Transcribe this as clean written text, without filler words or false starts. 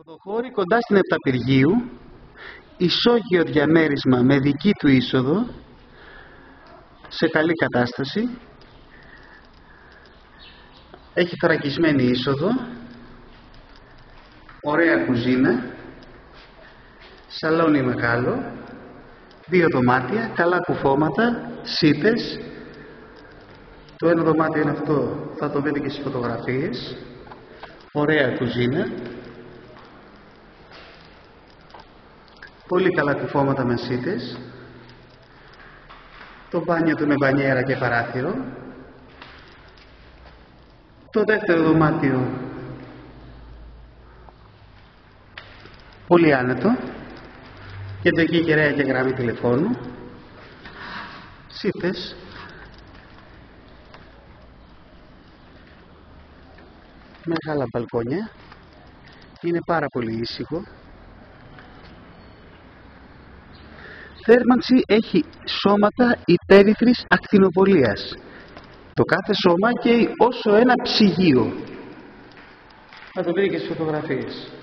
Πρωτοχώρη κοντά στην Επταπηργίου, ισόγειο διαμέρισμα με δική του είσοδο, σε καλή κατάσταση. Έχει θωρακισμένη είσοδο, ωραία κουζίνα, σαλόνι μεγάλο, 2 δωμάτια, καλά κουφώματα, σίτες. Το ένα δωμάτιο είναι αυτό, θα το δείτε και στις φωτογραφίες. Ωραία κουζίνα, πολύ καλά κουφώματα με σίτες. Το μπάνιο του με μπανιέρα και παράθυρο. Το δεύτερο δωμάτιο πολύ άνετο, κεντρική κεραία και γραμμή τηλεφώνου, σίτες, μεγάλα μπαλκόνια, είναι πάρα πολύ ήσυχο. Θέρμανση έχει σώματα υπέρυθρης ακτινοβολίας. Το κάθε σώμα καίει όσο ένα ψυγείο. Θα το δείτε και στις φωτογραφίες.